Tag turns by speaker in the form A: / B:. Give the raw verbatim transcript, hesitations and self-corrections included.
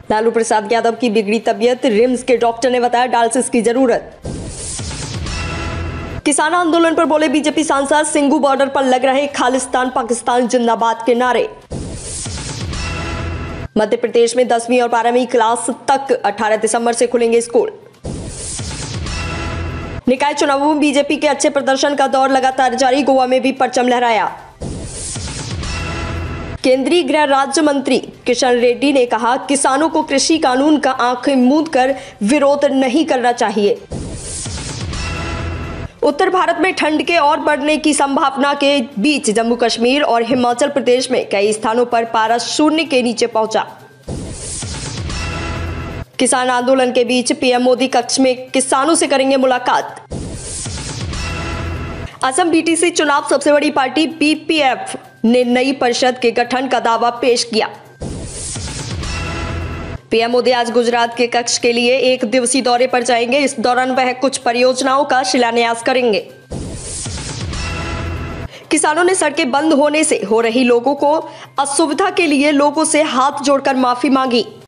A: लालू प्रसाद यादव की बिगड़ी तबीयत, रिम्स के डॉक्टर ने बताया डायलिसिस की जरूरत। किसान आंदोलन पर बोले बीजेपी सांसद, सिंघू बॉर्डर पर लग रहे खालिस्तान पाकिस्तान जिंदाबाद के नारे। मध्य प्रदेश में दसवीं और बारहवीं क्लास तक अठारह दिसंबर से खुलेंगे स्कूल। निकाय चुनावों में बीजेपी के अच्छे प्रदर्शन का दौर लगातार जारी, गोवा में भी परचम लहराया। केंद्रीय गृह राज्य मंत्री किशन रेड्डी ने कहा, किसानों को कृषि कानून का आंखें मूंद कर विरोध नहीं करना चाहिए। उत्तर भारत में ठंड के और बढ़ने की संभावना के बीच जम्मू कश्मीर और हिमाचल प्रदेश में कई स्थानों पर पारा शून्य के नीचे पहुंचा। किसान आंदोलन के बीच पीएम मोदी कक्ष में किसानों से करेंगे मुलाकात। असम बीटीसी चुनाव, सबसे बड़ी पार्टी बीपीएफ ने नई परिषद के गठन का दावा पेश किया। पीएम मोदी आज गुजरात के कक्ष के लिए एक दिवसीय दौरे पर जाएंगे। इस दौरान वह कुछ परियोजनाओं का शिलान्यास करेंगे। किसानों ने सड़कें बंद होने से हो रही लोगों को असुविधा के लिए लोगों से हाथ जोड़कर माफी मांगी।